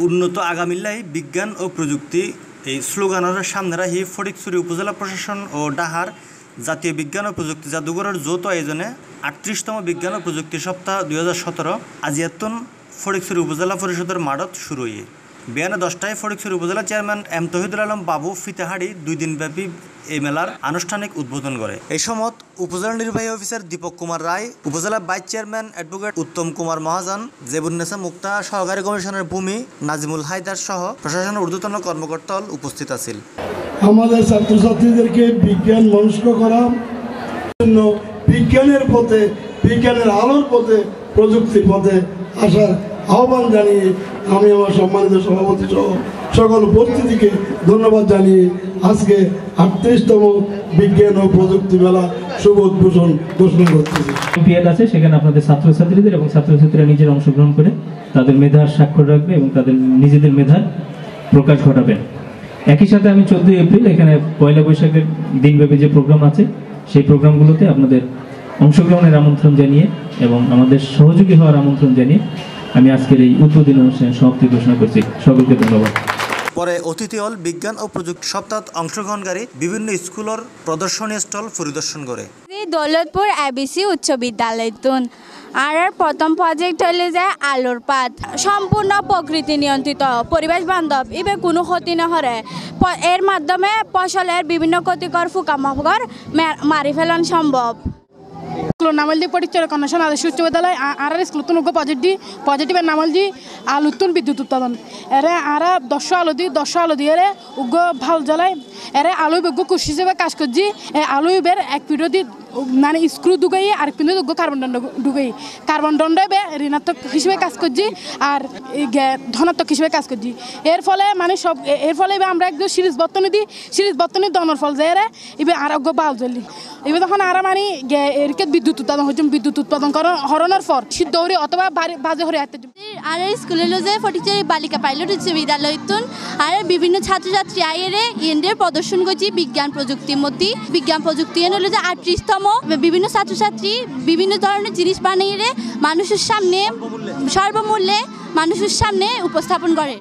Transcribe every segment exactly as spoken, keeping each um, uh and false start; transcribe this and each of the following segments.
উন্নত আগামীলাই বিজ্ঞান ও প্রযুক্তি এই স্লোগানের সামনে রাখি ফটিকছড়ি উপজেলা প্রশাসন ও ডাহার জাতীয় বিজ্ঞান ও প্রযুক্তি জাদুঘরের যৌথ আয়োজনে আটত্রিশতম বিজ্ঞান ও প্রযুক্তি সপ্তাহ দুই হাজার সতেরো আজিয়াতন ফটিকছড়ি উপজেলা পরিষদের মাঠত শুরু হয়ে বিয়ানে দশটায় ফটিকছড়ি উপজেলা চেয়ারম্যান এম তহিদুল আলম বাবু ফিতেহাড়ি দুই দিনব্যাপী এই মেলার আনুষ্ঠানিক উদ্বোধন করে। এই সময় উপজেলা নির্বাহী অফিসার দীপক কুমার রায়, উপজেলা vice chairman advocate Uttam Kumar Mahajan, Jebunnesa Mukta, সহকারী কমিশনার ভূমি নাজিমুল হায়দার সহ প্রশাসনের ঊর্ধ্বতন কর্মকর্তা উপস্থিত আছেন। আমাদের ছাত্রছাত্রীদেরকে বিজ্ঞান মনস্ক করার জন্য বিজ্ঞানের পথে, বিজ্ঞানের আলোর পথে, প্রযুক্তির পথে আসার আহ্বান জানিয়ে আমি আমার সম্মানিত সভাপতি সহ সকল উপস্থিতিকে ধন্যবাদ জানিয়ে আজকে আটত্রিশতম বিজ্ঞান ও প্রযুক্তি মেলা শুভ উদ্বোধন ঘোষণা করতেছি। অলিম্পিয়াড আছে, সেখানে আপনাদের ছাত্রছাত্রীদের এবং ছাত্রছাত্রীরা নিজের অংশগ্রহণ করে তাদের মেধার স্বাক্ষর রাখবে এবং তাদের নিজেদের মেধার প্রকাশ ঘটাবেন। একই সাথে আমি চোদ্দই এপ্রিল এখানে পয়লা বৈশাখের দিনব্যাপী যে প্রোগ্রাম আছে সেই প্রোগ্রামগুলোতে আপনাদের অংশগ্রহণের আমন্ত্রণ জানিয়ে এবং আমাদের সহযোগী হওয়ার আমন্ত্রণ জানিয়ে আমি আজকের এই উদ্বোধনী অনুষ্ঠানের সমাপ্তি ঘোষণা করছি। সকলকে ধন্যবাদ। পরে অতিথি হল বিজ্ঞান ও প্রযুক্তি সপ্তাহ অংশগ্রহণকারী বিভিন্ন স্কুলের প্রদর্শনী স্টল পরিদর্শন করে। দৌলতপুর এবিসি উচ্চ বিদ্যালয় তুন আর প্রথম প্রজেক্ট হলে যে আলোর পাত সম্পূর্ণ প্রকৃতি নিয়ন্ত্রিত পরিবেশ বান্ধব, এবার কোনো ক্ষতি না হরে। এর মাধ্যমে ফসলের বিভিন্ন ক্ষতিকর পোকামাকড় মারি ফেলানো সম্ভব। স্কুল নামলজি ফটিকছড়ি কন্যাশন আদর্শ উচ্চ বিদ্যালয় আর স্কুল তুন পজিটিভ পজিটিভের নামলজি আলুতুন বিদ্যুৎ উৎপাদন এরে আর দশ আলু দি দশ আলু দিয়ে এরে উগ্র ভাল জ্বলাই এরে আলু বেগ্য কুশ হিসেবে কাজ করছি। আলু বের এক পিঠো দি মানে স্ক্রু ঢুকাই আর পিঠে উগ্র কার্বন দণ্ড ঢুকাই কার্বন দণ্ড বে ঋণাত্মক হিসেবে কাজ করছি আর ধনাত্মক হিসেবে কাজ করছি। এর ফলে মানে সব এর ফলে আমরা একদম সিরিজ বর্তনে দিই, সিরিজ বর্তনে দনের ফল যায় এরে এবার আরোগ্য বাল জ্বলি এবার তখন আর মানে এরকে বিদ্যুৎ উৎপাদন হচ্ছে। বিদ্যুৎ উৎপাদন করার হরণের পর সিদ্ধ হরে অথবা বাজে হরে আসতে আর স্কুলে যে ফটিকছড়ি বালিকা পাইলট উচ্চ বিদ্যালয় তুন আর বিভিন্ন ছাত্রছাত্রী আইরে ইন্ডিয়ার প্রদর্শন করছি বিজ্ঞান প্রযুক্তির মধ্যে। বিজ্ঞান প্রযুক্তি এনে হলো যে আটত্রিশতম বিভিন্ন ছাত্রছাত্রী বিভিন্ন ধরনের জিনিস বানিয়ে মানুষের সামনে সর্বমূল্যে মানুষের সামনে উপস্থাপন করে।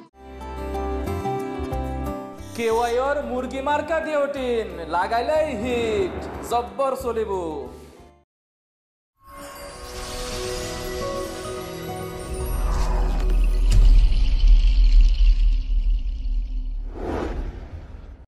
কেওয়াইর মুরগি মার্কা ডিওটিন লাগাইলেই হিট জব্বর চলিব।